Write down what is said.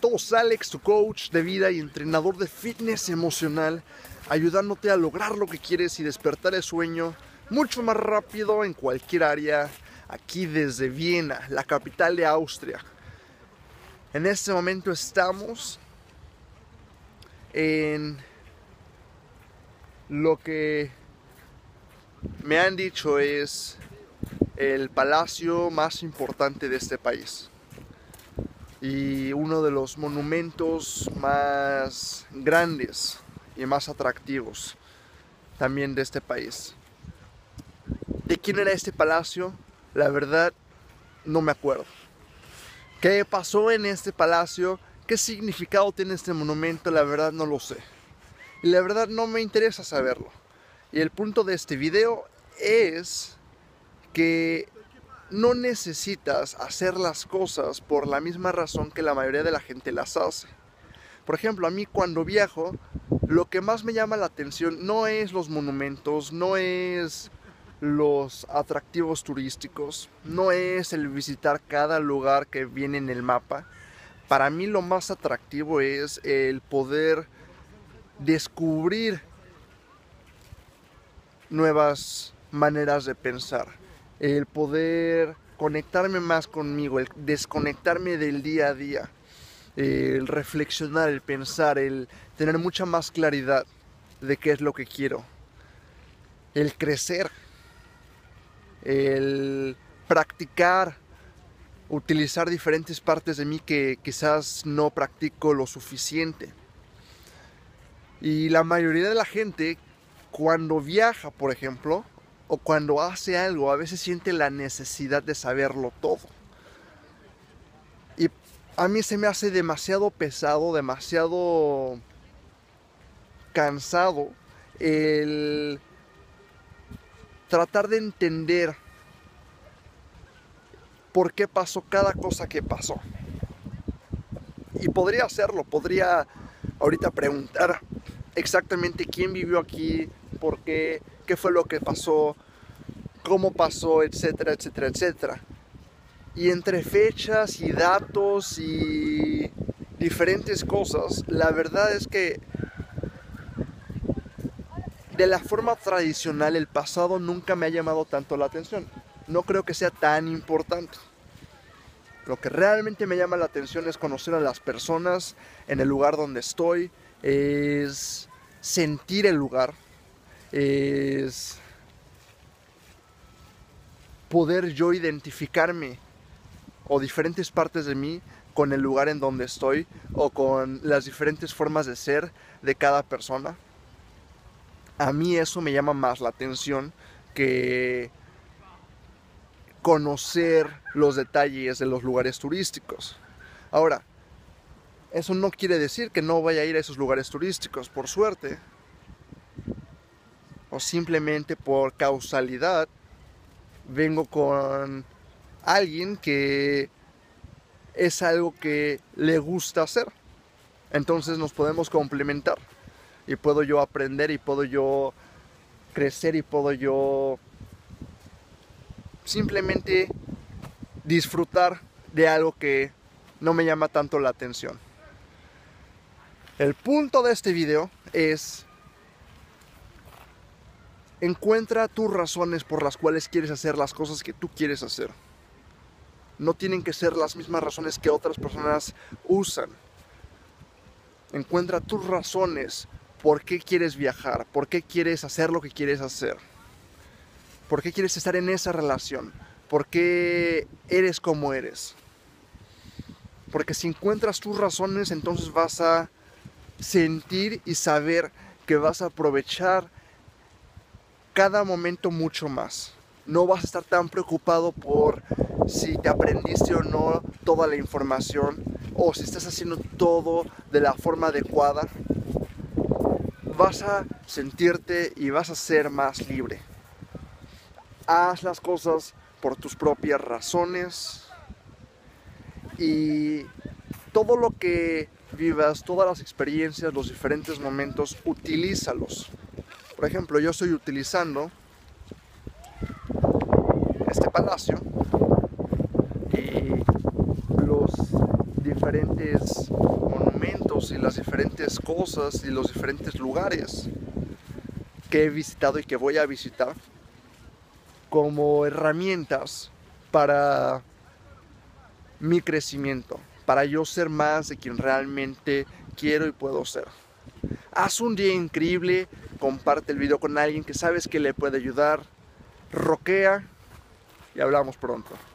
todos, Alex, tu coach de vida y entrenador de fitness emocional, ayudándote a lograr lo que quieres y despertar el sueño mucho más rápido en cualquier área, aquí desde Viena, la capital de Austria. En este momento estamos en lo que me han dicho es el palacio más importante de este país y uno de los monumentos más grandes y más atractivos también de este país. ¿De quién era este palacio? La verdad no me acuerdo. ¿Qué pasó en este palacio? ¿Qué significado tiene este monumento? La verdad no lo sé. Y la verdad no me interesa saberlo. Y el punto de este video es que no necesitas hacer las cosas por la misma razón que la mayoría de la gente las hace. Por ejemplo, a mí cuando viajo, lo que más me llama la atención no es los monumentos, no es los atractivos turísticos, no es el visitar cada lugar que viene en el mapa. Para mí lo más atractivo es el poder descubrir nuevas maneras de pensar, el poder conectarme más conmigo, el desconectarme del día a día, el reflexionar, el pensar, el tener mucha más claridad de qué es lo que quiero, el crecer, el practicar, utilizar diferentes partes de mí que quizás no practico lo suficiente. Y la mayoría de la gente, cuando viaja, por ejemplo, o cuando hace algo, a veces siente la necesidad de saberlo todo. Y a mí se me hace demasiado pesado, demasiado cansado el tratar de entender por qué pasó cada cosa que pasó. Y podría hacerlo, podría ahorita preguntar exactamente quién vivió aquí, por qué, qué fue lo que pasó, cómo pasó, etcétera, etcétera, etcétera. Y entre fechas y datos y diferentes cosas, la verdad es que de la forma tradicional el pasado nunca me ha llamado tanto la atención. No creo que sea tan importante. Lo que realmente me llama la atención es conocer a las personas en el lugar donde estoy, es sentir el lugar, es poder yo identificarme o diferentes partes de mí con el lugar en donde estoy o con las diferentes formas de ser de cada persona. A mí eso me llama más la atención que conocer los detalles de los lugares turísticos. Ahora, eso no quiere decir que no vaya a ir a esos lugares turísticos por suerte o simplemente por causalidad. Vengo con alguien que es algo que le gusta hacer, entonces nos podemos complementar y puedo yo aprender y puedo yo crecer y puedo yo simplemente disfrutar de algo que no me llama tanto la atención. El punto de este video es: encuentra tus razones por las cuales quieres hacer las cosas que tú quieres hacer. No tienen que ser las mismas razones que otras personas usan. Encuentra tus razones por qué quieres viajar, por qué quieres hacer lo que quieres hacer, por qué quieres estar en esa relación, por qué eres como eres. Porque si encuentras tus razones, entonces vas a sentir y saber que vas a aprovechar cada momento mucho más. No vas a estar tan preocupado por si te aprendiste o no toda la información o si estás haciendo todo de la forma adecuada. Vas a sentirte y vas a ser más libre. Haz las cosas por tus propias razones y todo lo que vivas, todas las experiencias, los diferentes momentos, utilízalos. Por ejemplo, yo estoy utilizando este palacio y los diferentes museos y las diferentes cosas y los diferentes lugares que he visitado y que voy a visitar como herramientas para mi crecimiento, para yo ser más de quien realmente quiero y puedo ser. Haz un día increíble, comparte el video con alguien que sabes que le puede ayudar, roquea y hablamos pronto.